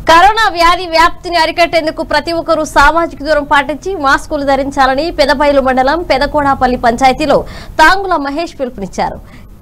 Corona వ్యాధి వ్యాప్తిని అరికట్టేందుకు ప్రతి ఒక్కరూ సామాజిక దూరం పాటించి మాస్కులు ధరించాలని పెదబైలు మండలం పెదకోడాపల్లి పంచాయతీలో తాంగుల మహేష్ పిలుపునిచ్చారు.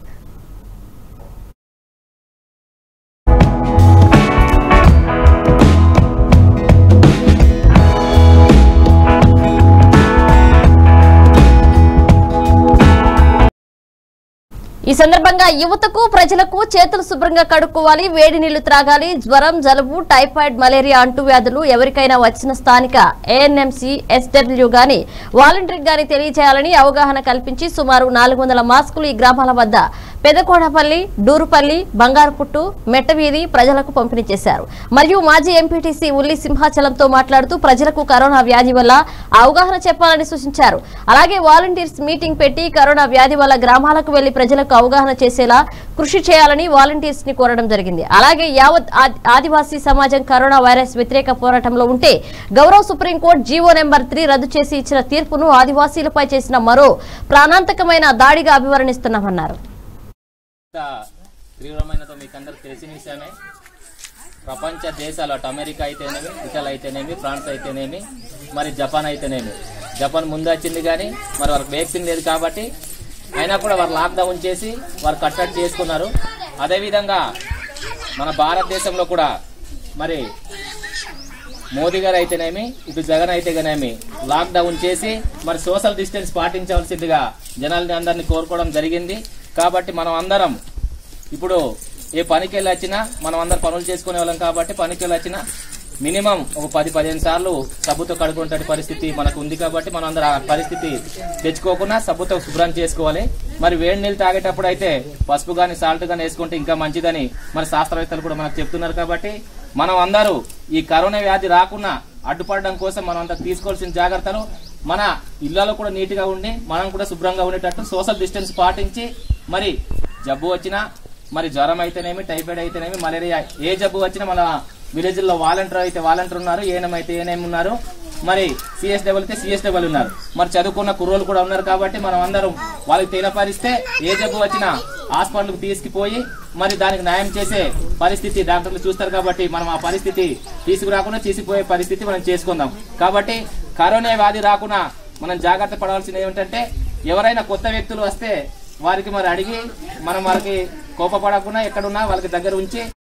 ఈ సందర్భంగా యువతకు ప్రజలకు చేతులు శుభ్రంగా కడుక్కోవాలి, వేడి నీళ్లు త్రాగాలి, జ్వరం, జలుబు, టైఫాయిడ్, మలేరియా అంటువ్యాధులు ఎవరికైనా వచ్చిన స్థానిక ఏఎన్ఎంసీ, ఎస్డబ్ల్యూ గాని వాలంటీర్ గాని తెలియజేయాలని అవగాహన కల్పించి సుమారు 400 మాస్కులు ఈ గ్రామాల వద్ద పెదకోడపల్లి, డూరుపల్లి, బంగారుపుట్టు, మెట్టవీధి ప్రజలకు పంపిణీ చేశారు. మరియు మాజీ ఎంపీటీసీ ఉల్లి సింహాచలంతో మాట్లాడుతూ ప్రజలకు కరోనా వ్యాధి వల్ల అవగాహన చెప్పాలని సూచించారు. అలాగే వాలంటీర్స్ మీటింగ్ పెట్టి కరోనా వ్యాధి వల్ల గ్రామాలకు వెళ్లి ప్రజలకు అవగాహన చేసేలా కృషి చేయాలని వాలంటీర్స్ ని కోరడం జరిగింది. అలాగే యావత్ ఆదివాసీ సమాజం కరోనా వైరస్ వ్యతిరేక పోరాటంలో ఉంటే గౌరవ సుప్రీంకోర్టు జీవో నెంబర్ 3 రద్దు చేసి ఇచ్చిన తీర్పును ఆదివాసీలపై చేసిన మరో ప్రాణాంతకమైన దాడిగా అభివర్ణిస్తున్నామన్నారు. తీవ్రమైనతో మీకు అందరికి తెలిసిన విషయమే. ప్రపంచ దేశాలు అటు అమెరికా అయితేనేమి, ఇటలీ అయితేనేమి, ఫ్రాన్స్ అయితేనేమి, మరి జపాన్ అయితేనేమి, జపాన్ ముందు వచ్చింది కానీ మరి వారికి వ్యాక్సిన్ లేదు కాబట్టి అయినా కూడా వారు లాక్డౌన్ చేసి వారు కట్టడి చేసుకున్నారు. అదేవిధంగా మన భారతదేశంలో కూడా మరి మోదీ గారు అయితేనేమి, ఇటు జగన్ అయితేనేమి లాక్డౌన్ చేసి మరి సోషల్ డిస్టెన్స్ పాటించవలసిందిగా జనాలని అందరినీ కోరుకోవడం జరిగింది. కాబట్టి మనం అందరం ఇప్పుడు ఏ పనికి వెళ్ళి వచ్చినా మనం అందరం పనులు చేసుకునే వాళ్ళం కాబట్టి పనికి వెళ్ళి వచ్చినా మినిమం ఒక 10-15 సార్లు సబ్బుతో కడుకునే పరిస్థితి మనకు ఉంది కాబట్టి మనం అందరం ఆ పరిస్థితి తెచ్చుకోకుండా సబ్బుతో శుభ్రం చేసుకోవాలి. మరి వేడి నీళ్ళు తాగేటప్పుడు అయితే పసుపు గాని సాల్ట్ గాని వేసుకుంటే ఇంకా మంచిదని మరి శాస్త్రవేత్తలు కూడా మనకు చెప్తున్నారు. కాబట్టి మనం అందరూ ఈ కరోనా వ్యాధి రాకుండా అడ్డుపడడం కోసం మనం అంతా తీసుకోవాల్సిన జాగ్రత్తలు మన ఇళ్లలో కూడా నీట్ గా ఉండి మనం కూడా శుభ్రంగా ఉండేటట్టు సోషల్ డిస్టెన్స్ పాటించి మరి జబ్బు వచ్చినా మరి జ్వరం అయితేనేమి, టైఫాయిడ్ అయితేనేమి, మలేరియా ఏ జబ్బు వచ్చినా మన విలేజ్ లో వాలంటీర్ అయితే వాలంటీర్ ఉన్నారు, ఏఎన్ఎం అయితే ఏఎన్ఎం ఉన్నారు, మరి సిఎస్డబ్ల్యూ అయితే సిఎస్డబ్ల్యూ ఉన్నారు, మరి చదువుకున్న కుర్రోలు కూడా ఉన్నారు. కాబట్టి మనం అందరం వాళ్ళకి తెలియపరిస్తే ఏ జబ్బు వచ్చినా హాస్పిటల్కి తీసుకుపోయి మరి దానికి న్యాయం చేసే పరిస్థితి డాక్టర్లు చూస్తారు. కాబట్టి మనం ఆ పరిస్థితి తీసుకురాకుండా తీసిపోయే పరిస్థితి మనం చేసుకుందాం. కాబట్టి కరోనా వ్యాధి రాకుండా మనం జాగ్రత్త పడాల్సింది ఏమిటంటే ఎవరైనా కొత్త వ్యక్తులు వస్తే వారికి మరి అడిగి మనం వారికి కోపపడకుండా ఎక్కడున్నా వాళ్ళకి దగ్గర ఉంచి